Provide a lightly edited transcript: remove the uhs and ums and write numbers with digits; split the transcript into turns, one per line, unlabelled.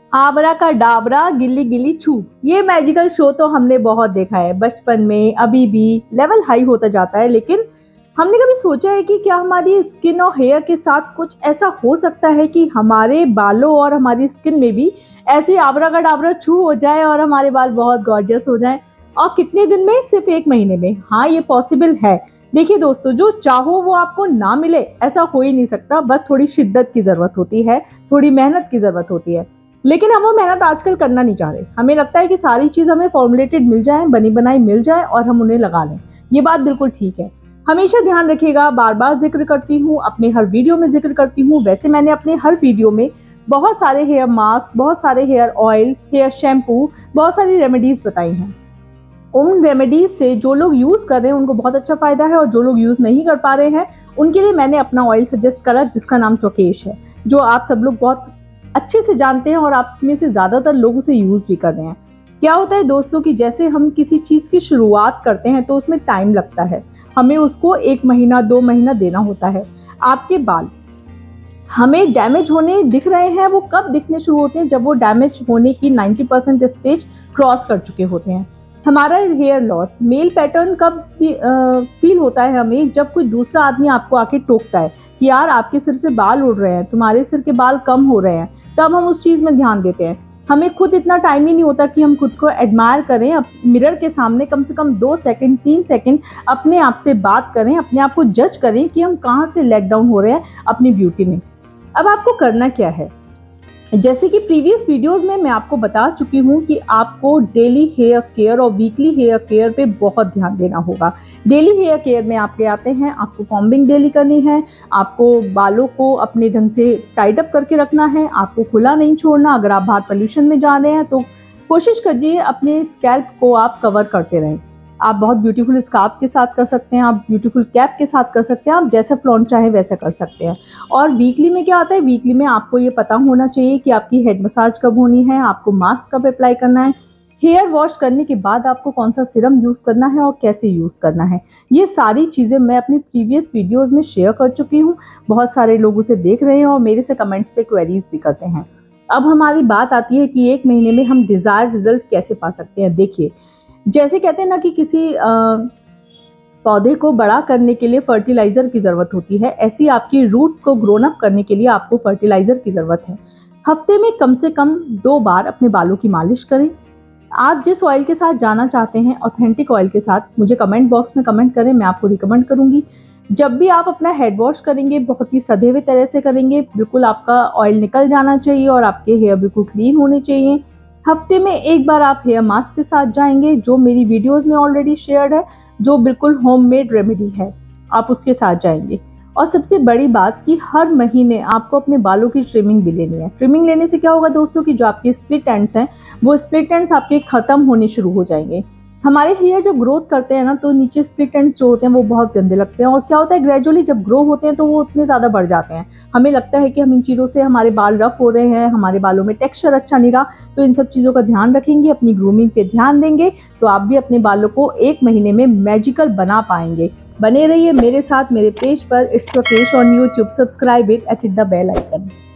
आबरा का डाबरा गिल्ली गिल्ली छू, ये मैजिकल शो तो हमने बहुत देखा है बचपन में, अभी भी लेवल हाई होता जाता है। लेकिन हमने कभी सोचा है कि क्या हमारी स्किन और हेयर के साथ कुछ ऐसा हो सकता है कि हमारे बालों और हमारी स्किन में भी ऐसे आबरा का डाबरा छू हो जाए और हमारे बाल बहुत गॉर्जियस हो जाएं? और कितने दिन में? सिर्फ 1 महीने में। हाँ, ये पॉसिबल है। देखिए दोस्तों, जो चाहो वो आपको ना मिले ऐसा हो ही नहीं सकता। बस थोड़ी शिद्दत की ज़रूरत होती है, थोड़ी मेहनत की ज़रूरत होती है। लेकिन हम वो मेहनत आजकल करना नहीं चाह रहे। हमें लगता है कि सारी चीज़ हमें फॉर्मुलेटेड मिल जाए, बनी बनाई मिल जाए और हम उन्हें लगा लें। ये बात बिल्कुल ठीक है। हमेशा ध्यान रखिएगा, बार बार जिक्र करती हूँ, अपने हर वीडियो में जिक्र करती हूँ। वैसे मैंने अपने हर वीडियो में बहुत सारे हेयर मास्क, बहुत सारे हेयर ऑयल, हेयर शैम्पू, बहुत सारी रेमेडीज़ बताई हैं। उन रेमेडीज से जो लोग यूज़ कर रहे हैं उनको बहुत अच्छा फ़ायदा है, और जो लोग यूज़ नहीं कर पा रहे हैं उनके लिए मैंने अपना ऑयल सजेस्ट करा जिसका नाम टोकेश है, जो आप सब लोग बहुत अच्छे से जानते हैं और आप में से ज़्यादातर लोग उसे यूज़ भी कर रहे हैं। क्या होता है दोस्तों कि जैसे हम किसी चीज़ की शुरुआत करते हैं तो उसमें टाइम लगता है, हमें उसको 1 महीना 2 महीना देना होता है। आपके बाल हमें डैमेज होने दिख रहे हैं, वो कब दिखने शुरू होते हैं? जब वो डैमेज होने की 90% स्टेज क्रॉस कर चुके होते हैं। हमारा हेयर लॉस, मेल पैटर्न कब फील होता है हमें? जब कोई दूसरा आदमी आपको आके टोकता है कि यार आपके सिर से बाल उड़ रहे हैं, तुम्हारे सिर के बाल कम हो रहे हैं, तब हम उस चीज़ में ध्यान देते हैं। हमें खुद इतना टाइम ही नहीं होता कि हम खुद को एडमायर करें, मिरर के सामने कम से कम 2 सेकंड 3 सेकंड अपने आप से बात करें, अपने आप को जज करें कि हम कहाँ से लेग डाउन हो रहे हैं अपनी ब्यूटी में। अब आपको करना क्या है? जैसे कि प्रीवियस वीडियोस में मैं आपको बता चुकी हूँ कि आपको डेली हेयर केयर और वीकली हेयर केयर पे बहुत ध्यान देना होगा। डेली हेयर केयर में आपके आते हैं, आपको कॉम्बिंग डेली करनी है, आपको बालों को अपने ढंग से टाइट अप करके रखना है, आपको खुला नहीं छोड़ना। अगर आप बाहर पोल्यूशन में जा रहे हैं तो कोशिश करिए अपने स्कैल्प को आप कवर करते रहें। आप बहुत ब्यूटीफुल स्कार्फ के साथ कर सकते हैं, आप ब्यूटीफुल कैप के साथ कर सकते हैं, आप जैसा फ्लॉन्ट चाहें वैसा कर सकते हैं। और वीकली में क्या आता है? वीकली में आपको ये पता होना चाहिए कि आपकी हेड मसाज कब होनी है, आपको मास्क कब अप्लाई करना है, हेयर वॉश करने के बाद आपको कौन सा सीरम यूज़ करना है और कैसे यूज़ करना है। ये सारी चीज़ें मैं अपनी प्रीवियस वीडियोज़ में शेयर कर चुकी हूँ। बहुत सारे लोग उसे देख रहे हैं और मेरे से कमेंट्स पे क्वेरीज भी करते हैं। अब हमारी बात आती है कि 1 महीने में हम डिज़ायर्ड रिजल्ट कैसे पा सकते हैं। देखिए, जैसे कहते हैं ना कि किसी पौधे को बड़ा करने के लिए फर्टिलाइज़र की ज़रूरत होती है, ऐसी आपकी रूट्स को ग्रोन अप करने के लिए आपको फर्टिलाइज़र की ज़रूरत है। हफ्ते में कम से कम 2 बार अपने बालों की मालिश करें। आप जिस ऑयल के साथ जाना चाहते हैं, ऑथेंटिक ऑयल के साथ, मुझे कमेंट बॉक्स में कमेंट करें, मैं आपको रिकमेंड करूँगी। जब भी आप अपना हेड वॉश करेंगे बहुत ही सधे हुए तरह से करेंगे, बिल्कुल आपका ऑयल निकल जाना चाहिए और आपके हेयर बिल्कुल क्लीन होने चाहिए। हफ्ते में 1 बार आप हेयर मास्क के साथ जाएंगे, जो मेरी वीडियोस में ऑलरेडी शेयर्ड है, जो बिल्कुल होममेड रेमेडी है, आप उसके साथ जाएंगे। और सबसे बड़ी बात कि हर महीने आपको अपने बालों की ट्रिमिंग भी लेनी है। ट्रिमिंग लेने से क्या होगा दोस्तों कि जो आपके स्प्लिट एंड्स हैं, वो स्प्लिट एंड्स आपके ख़त्म होने शुरू हो जाएंगे। हमारे हेयर जब ग्रोथ करते हैं ना, तो नीचे स्प्लिट एंड्स जो होते हैं वो बहुत गंदे लगते हैं। और क्या होता है, ग्रेजुअली जब ग्रो होते हैं तो वो उतने ज़्यादा बढ़ जाते हैं। हमें लगता है कि हम इन चीज़ों से हमारे बाल रफ हो रहे हैं, हमारे बालों में टेक्सचर अच्छा नहीं रहा। तो इन सब चीज़ों का ध्यान रखेंगे, अपनी ग्रूमिंग पे ध्यान देंगे, तो आप भी अपने बालों को 1 महीने में मैजिकल बना पाएंगे। बने रहिए मेरे साथ मेरे पेज पर। इट्स टोकेश on YouTube. Subscribe it and hit the bell icon.